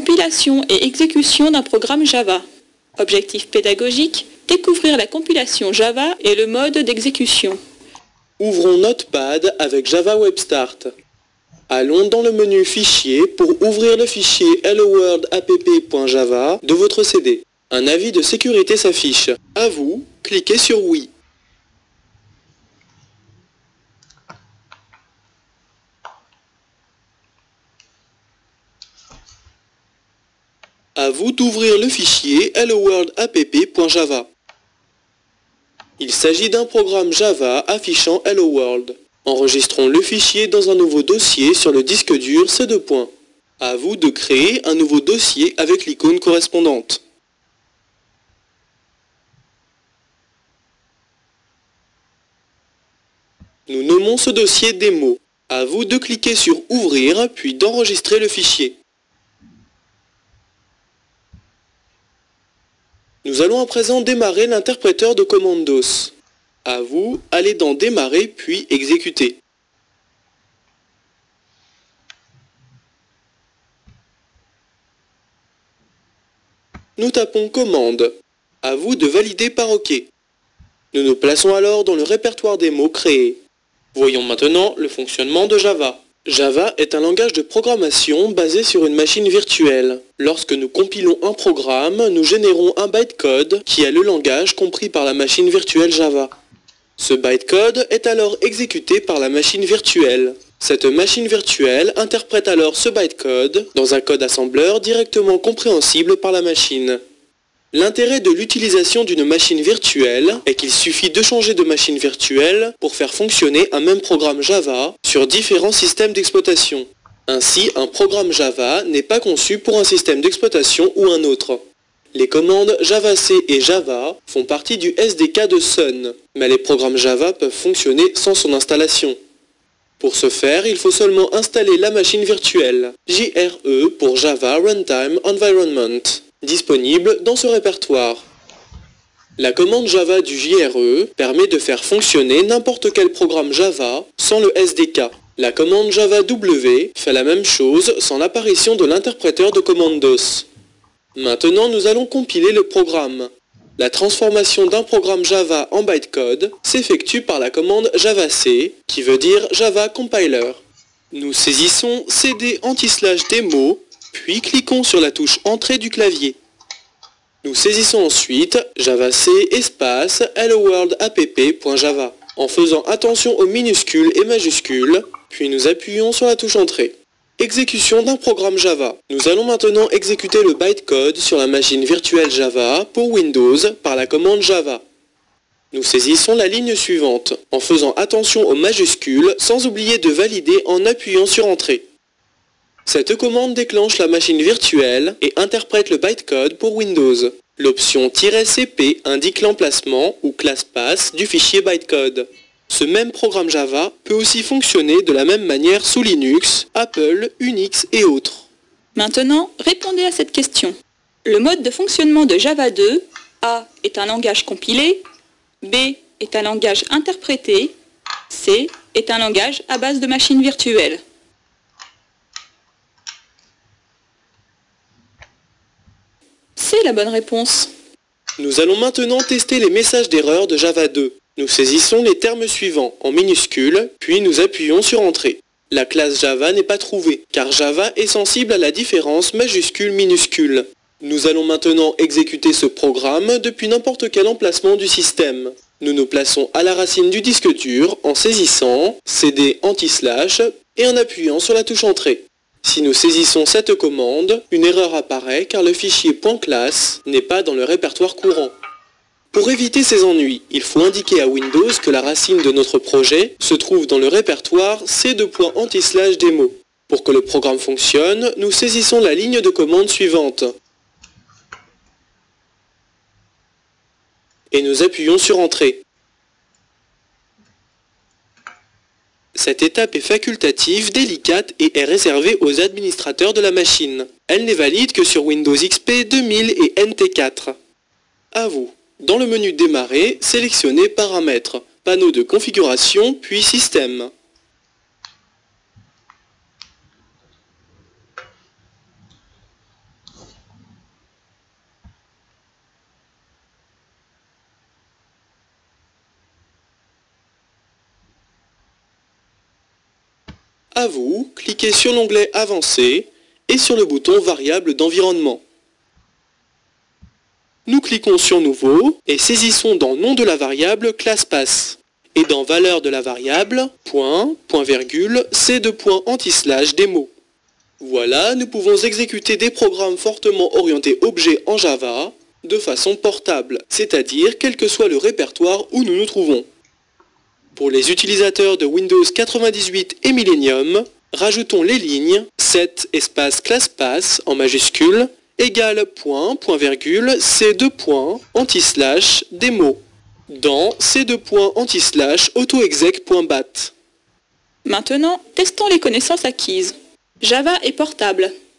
Compilation et exécution d'un programme Java. Objectif pédagogique, découvrir la compilation Java et le mode d'exécution. Ouvrons Notepad avec Java Web Start. Allons dans le menu Fichier pour ouvrir le fichier helloworldapp.java de votre CD. Un avis de sécurité s'affiche. À vous, cliquez sur Oui. À vous d'ouvrir le fichier helloworldapp.java. Il s'agit d'un programme Java affichant Hello World. Enregistrons le fichier dans un nouveau dossier sur le disque dur C2. À vous de créer un nouveau dossier avec l'icône correspondante. Nous nommons ce dossier démo. À vous de cliquer sur Ouvrir puis d'enregistrer le fichier. Nous allons à présent démarrer l'interpréteur de commandes DOS. À vous, allez dans Démarrer puis Exécuter. Nous tapons Commande. À vous de valider par OK. Nous nous plaçons alors dans le répertoire des mots créés. Voyons maintenant le fonctionnement de Java. Java est un langage de programmation basé sur une machine virtuelle. Lorsque nous compilons un programme, nous générons un bytecode qui est le langage compris par la machine virtuelle Java. Ce bytecode est alors exécuté par la machine virtuelle. Cette machine virtuelle interprète alors ce bytecode dans un code assembleur directement compréhensible par la machine. L'intérêt de l'utilisation d'une machine virtuelle est qu'il suffit de changer de machine virtuelle pour faire fonctionner un même programme Java sur différents systèmes d'exploitation. Ainsi, un programme Java n'est pas conçu pour un système d'exploitation ou un autre. Les commandes JavaC et Java font partie du SDK de Sun, mais les programmes Java peuvent fonctionner sans son installation. Pour ce faire, il faut seulement installer la machine virtuelle, JRE pour Java Runtime Environment, disponible dans ce répertoire. La commande Java du JRE permet de faire fonctionner n'importe quel programme Java sans le SDK. La commande Java W fait la même chose sans l'apparition de l'interpréteur de commande DOS. Maintenant, nous allons compiler le programme. La transformation d'un programme Java en bytecode s'effectue par la commande javac, qui veut dire Java Compiler. Nous saisissons cd /demo, puis cliquons sur la touche Entrée du clavier. Nous saisissons ensuite javac espace helloworldapp.java, en faisant attention aux minuscules et majuscules, puis nous appuyons sur la touche Entrée. Exécution d'un programme Java. Nous allons maintenant exécuter le bytecode sur la machine virtuelle Java pour Windows par la commande Java. Nous saisissons la ligne suivante, en faisant attention aux majuscules sans oublier de valider en appuyant sur Entrée. Cette commande déclenche la machine virtuelle et interprète le bytecode pour Windows. L'option "-cp" indique l'emplacement ou classe path du fichier bytecode. Ce même programme Java peut aussi fonctionner de la même manière sous Linux, Apple, Unix et autres. Maintenant, répondez à cette question. Le mode de fonctionnement de Java 2, A est un langage compilé, B est un langage interprété, C est un langage à base de machine virtuelle. C'est la bonne réponse. Nous allons maintenant tester les messages d'erreur de Java 2. Nous saisissons les termes suivants en minuscules, puis nous appuyons sur Entrée. La classe Java n'est pas trouvée, car Java est sensible à la différence majuscule-minuscule. Nous allons maintenant exécuter ce programme depuis n'importe quel emplacement du système. Nous nous plaçons à la racine du disque dur en saisissant cd // et en appuyant sur la touche Entrée. Si nous saisissons cette commande, une erreur apparaît car le fichier .class n'est pas dans le répertoire courant. Pour éviter ces ennuis, il faut indiquer à Windows que la racine de notre projet se trouve dans le répertoire c2.anti/demo. Pour que le programme fonctionne, nous saisissons la ligne de commande suivante. Et nous appuyons sur Entrée. Cette étape est facultative, délicate et est réservée aux administrateurs de la machine. Elle n'est valide que sur Windows XP 2000 et NT4. À vous. Dans le menu Démarrer, sélectionnez Paramètres, panneau de configuration, puis Système. À vous, cliquez sur l'onglet Avancé et sur le bouton Variable d'environnement. Nous cliquons sur Nouveau et saisissons dans Nom de la variable ClassPass. Et dans Valeur de la variable, point, point virgule, c2.anti/démo. Voilà, nous pouvons exécuter des programmes fortement orientés objets en Java de façon portable, c'est-à-dire quel que soit le répertoire où nous nous trouvons. Pour les utilisateurs de Windows 98 et Millennium, rajoutons les lignes set espace ClassPass en majuscule égale point, point virgule, c2.anti/démo dans c2.anti/autoexec.bat. Maintenant, testons les connaissances acquises. Java est portable.